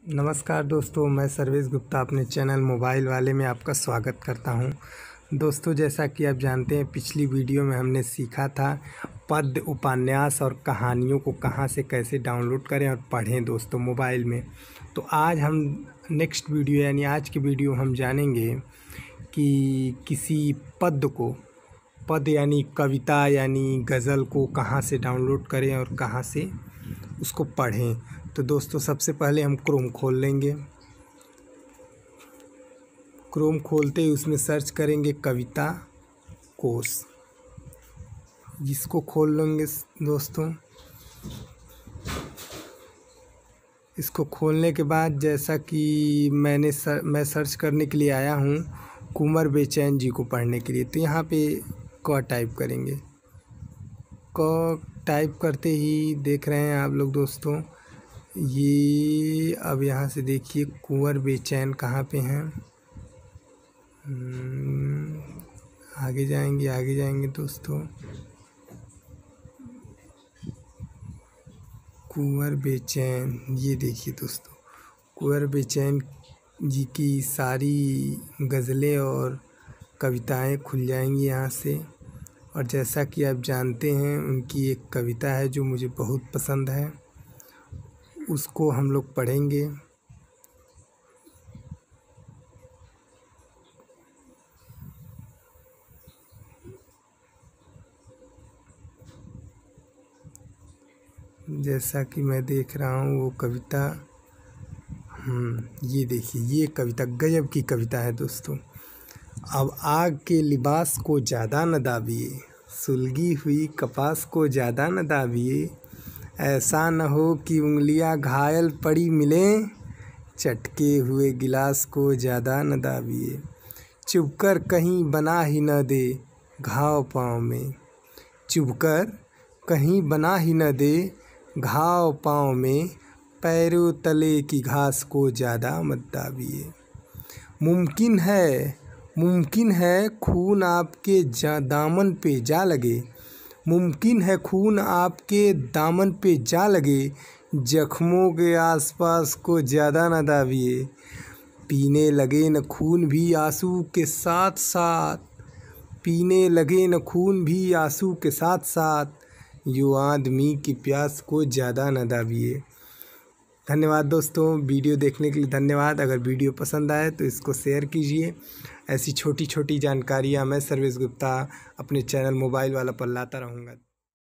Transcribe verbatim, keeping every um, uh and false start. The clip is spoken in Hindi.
नमस्कार दोस्तों, मैं सर्वेश गुप्ता अपने चैनल मोबाइल वाले में आपका स्वागत करता हूं। दोस्तों, जैसा कि आप जानते हैं, पिछली वीडियो में हमने सीखा था पद्य, उपन्यास और कहानियों को कहां से कैसे डाउनलोड करें और पढ़ें दोस्तों मोबाइल में। तो आज हम नेक्स्ट वीडियो यानी आज की वीडियो हम जानेंगे कि किसी पद्य को पद्य यानी कविता यानी गज़ल को कहां से डाउनलोड करें और कहां से उसको पढ़ें। तो दोस्तों, सबसे पहले हम क्रोम खोल लेंगे। क्रोम खोलते ही उसमें सर्च करेंगे कविता कोश, जिसको खोल लेंगे दोस्तों। इसको खोलने के बाद जैसा कि मैंने सर, मैं सर्च करने के लिए आया हूँ कुंवर बेचैन जी को पढ़ने के लिए, तो यहाँ पे क टाइप करेंगे। क टाइप करते ही देख रहे हैं आप लोग दोस्तों, ये अब यहाँ से देखिए कुंवर बेचैन कहाँ पे हैं। आगे जाएंगे आगे जाएंगे दोस्तों, कुंवर बेचैन, ये देखिए दोस्तों, कुंवर बेचैन जी की सारी गज़लें और कविताएं खुल जाएंगी यहाँ से। और जैसा कि आप जानते हैं, उनकी एक कविता है जो मुझे बहुत पसंद है, उसको हम लोग पढ़ेंगे। जैसा कि मैं देख रहा हूँ वो कविता, हम्म ये देखिए, ये कविता गजब की कविता है दोस्तों। अब आग के लिबास को ज़्यादा न दाबिए, सुलगी हुई कपास को ज़्यादा न दाबिए, ऐसा न हो कि उंगलियां घायल पड़ी मिलें, चटके हुए गिलास को ज़्यादा न दाबिए, चुभकर कहीं बना ही न दे घाव पाँव में, चुभकर कहीं बना ही न दे घाव पाँव में, पैरों तले की घास को ज़्यादा मत दाबिए। मुमकिन है मुमकिन है खून आपके जा दामन पे जा लगे, मुमकिन है खून आपके दामन पे जा लगे, जख्मों के आसपास को ज़्यादा न दाबिए, पीने लगे न खून भी आंसू के साथ साथ, पीने लगे न खून भी आंसू के साथ साथ, यो आदमी की प्यास को ज़्यादा न दाबिए। धन्यवाद दोस्तों, वीडियो देखने के लिए धन्यवाद। अगर वीडियो पसंद आए तो इसको शेयर कीजिए। ऐसी छोटी छोटी जानकारियाँ मैं सर्वेश गुप्ता अपने चैनल मोबाइल वाला पर लाता रहूँगा।